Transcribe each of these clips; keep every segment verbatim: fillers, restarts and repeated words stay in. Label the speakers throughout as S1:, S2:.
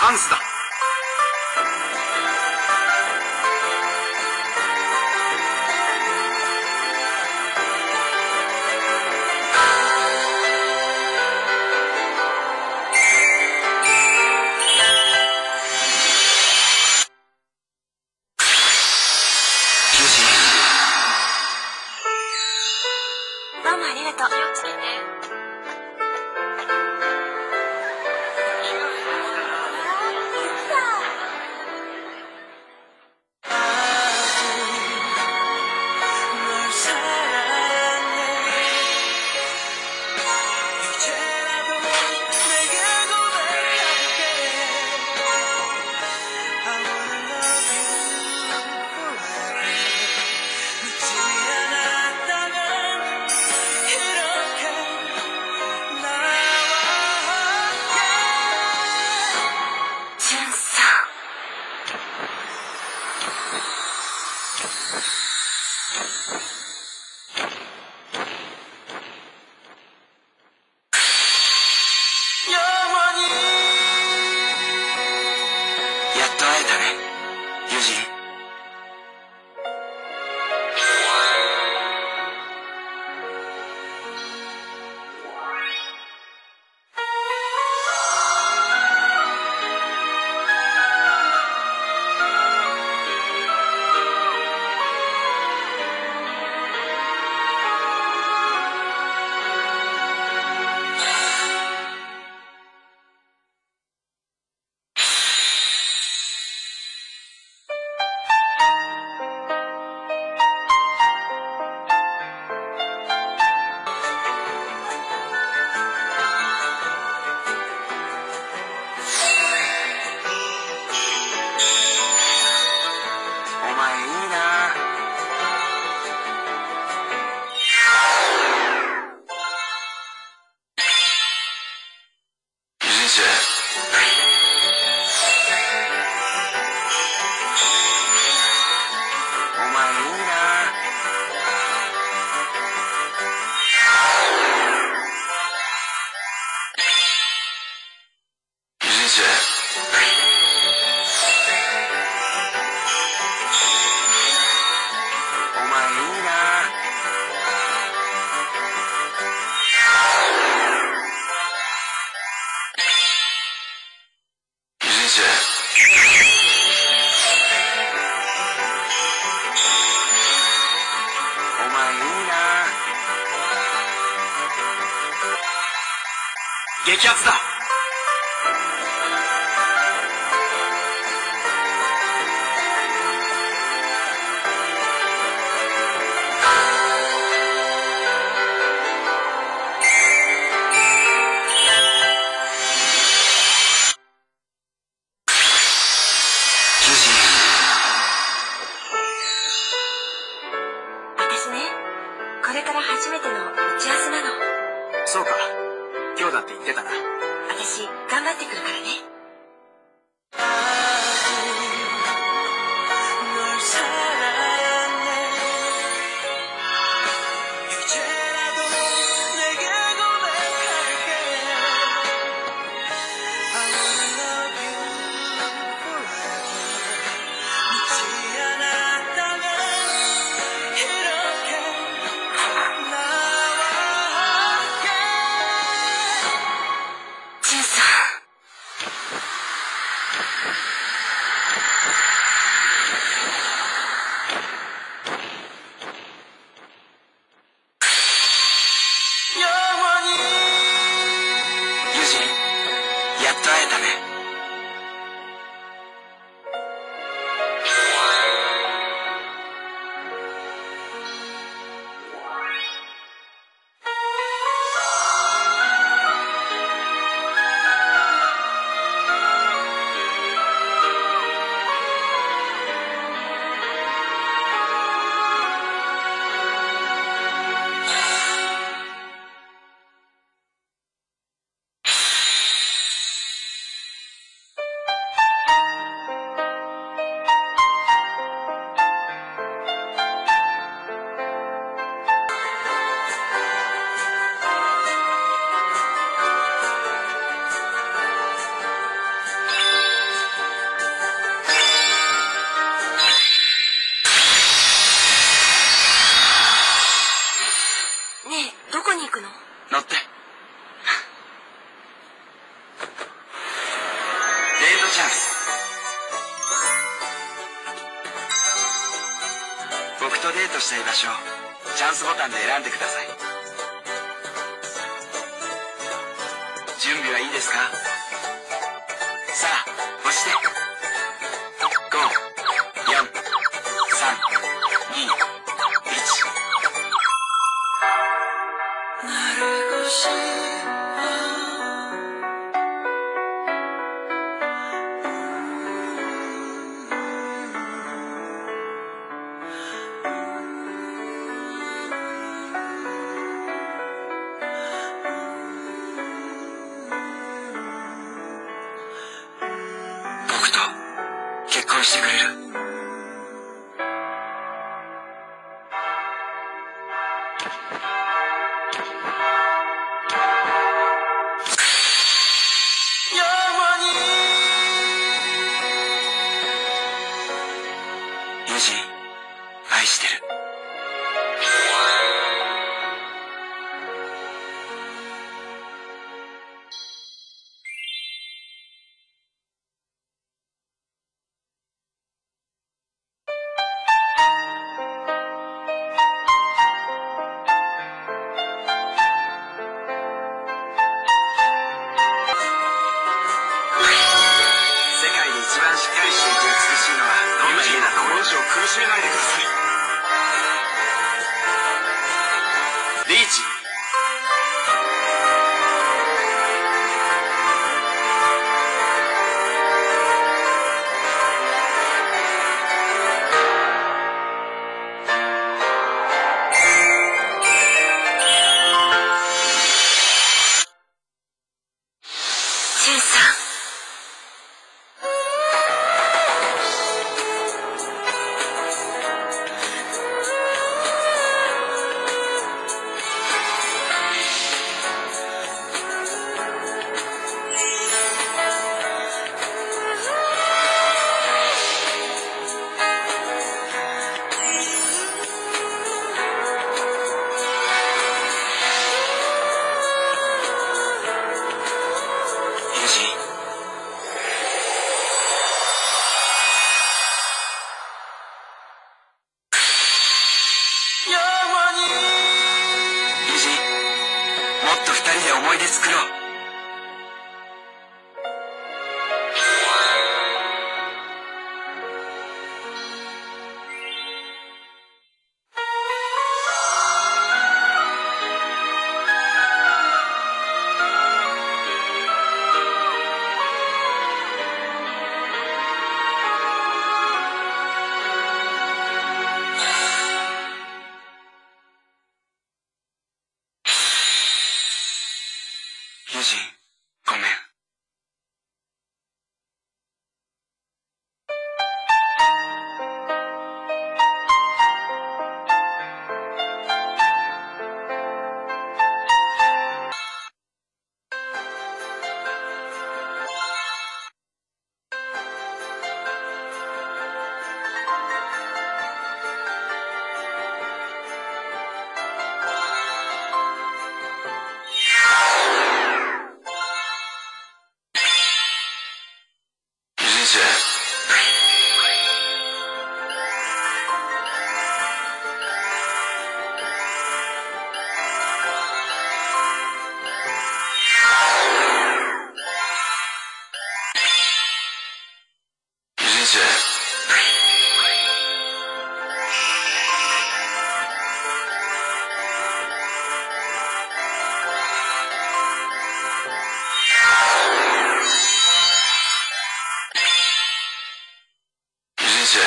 S1: ャンスだ。
S2: どうもありがとう。気をつけて。
S1: やっと会えたね、友人。お前いいな。人生お前いいな。人生お前いいな。人生お前いいな。激アツだ。
S2: 私ね、これから初めての打ち合わせなの。
S1: そうか、今日だって言ってたな。
S2: 私頑張ってくるからね。ジュンさん。
S1: とした居場所をチャンスボタンで選んでください。準備はいいですか？さあ押して。ご、よん、さん、に、いち。僕と結婚してくれる？ユジン、愛してる。世界で一番しっかりしていて美しいのはどんな家だと思う？文字を苦しめないでください。リーチ。
S2: ジュンさん。
S1: ユジン、ユジン、もっと二人で思い出作ろう。ユジン、ごめん。ユジンちゃん。ユジンちゃん。ユジンちゃん。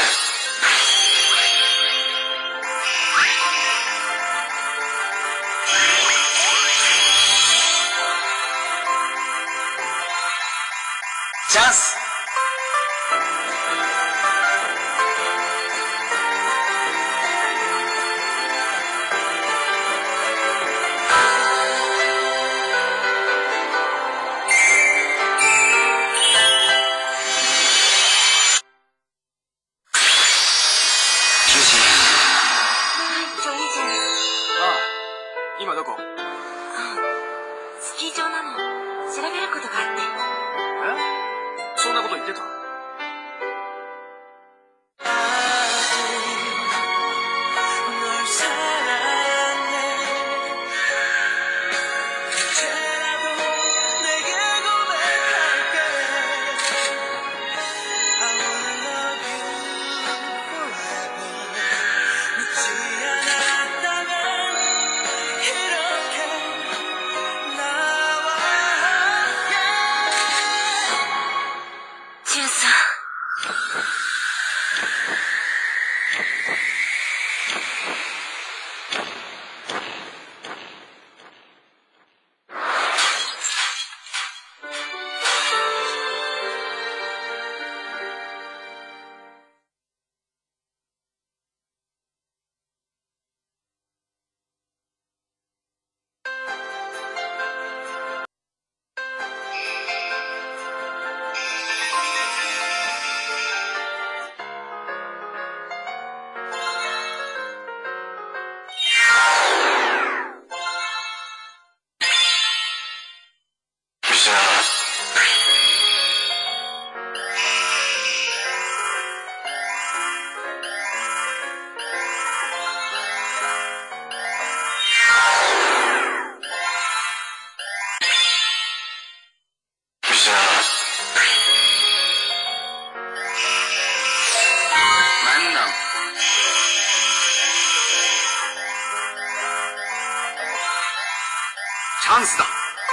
S1: チャンス。ユジン。
S2: はい、ジョニーちゃんです。
S3: ああ、今どこ？
S2: あ、スキー場なの。調べることがあって。
S3: え？そんなこと言ってた？
S1: ンスだ。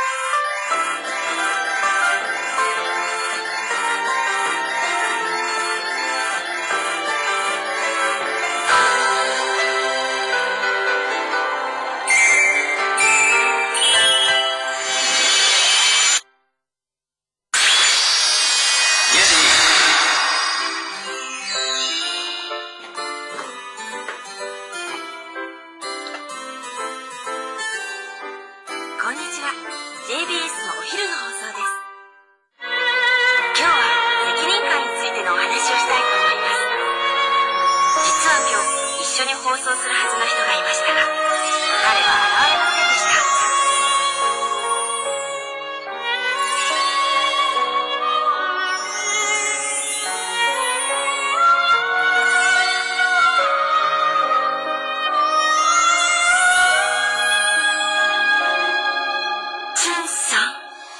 S2: こんにちは。 ジェイビーエス のお昼の放送です。今日は責任感についてのお話をしたいと思います。実は今日一緒に放送するはずの人がいましたが、彼は現れませんでした。ジュンさん。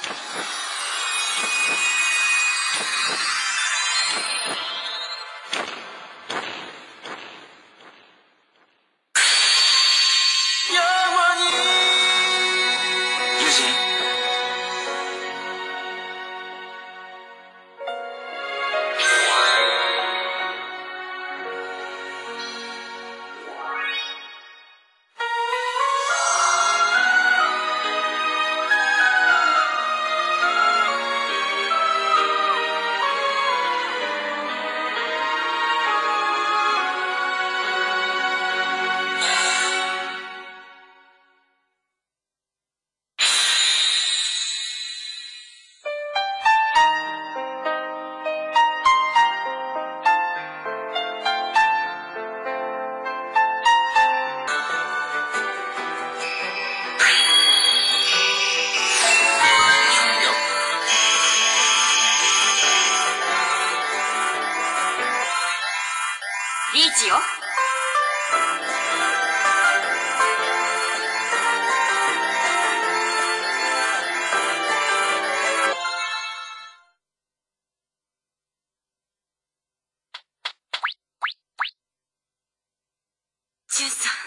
S1: ユジン。
S2: リーチよ。ジュンさん。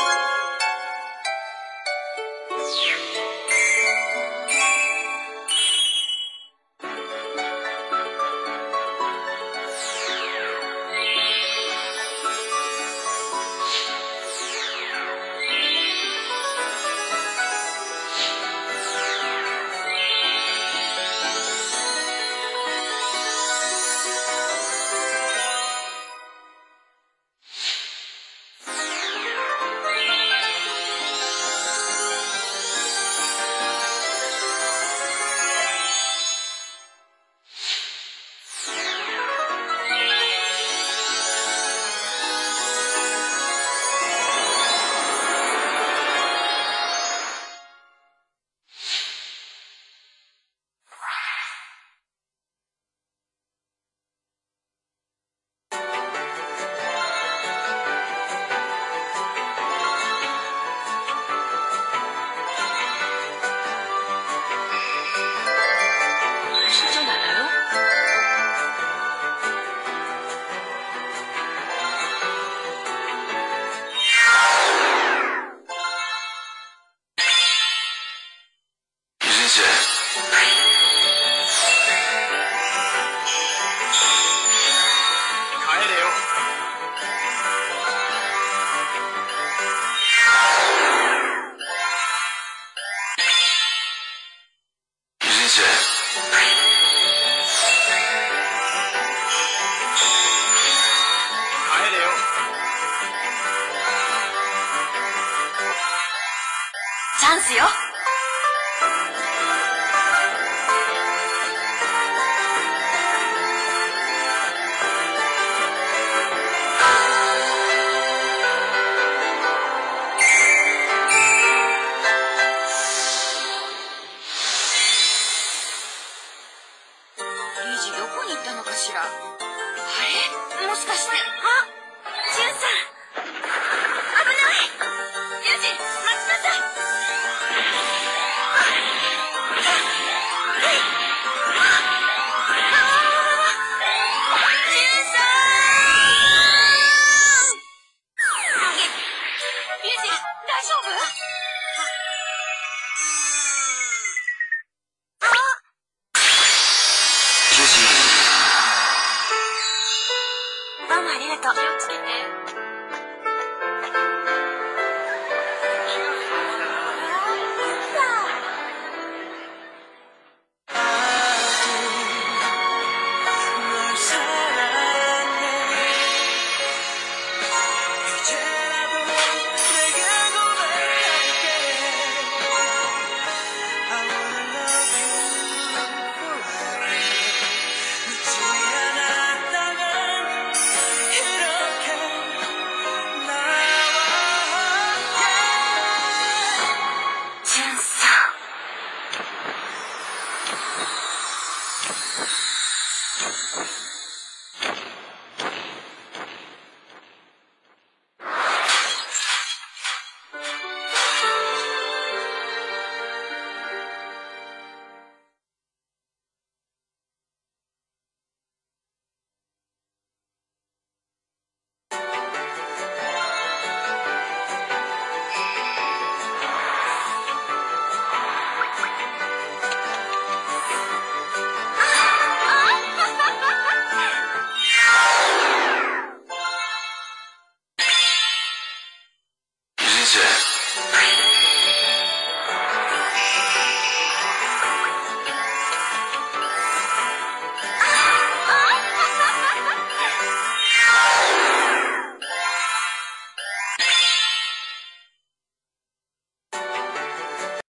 S2: チャンスよ。リージどこに行ったのかしら。あれ、もしかして。あ、ジュンさん。大丈夫？ ありがとう。
S4: 気をつけて。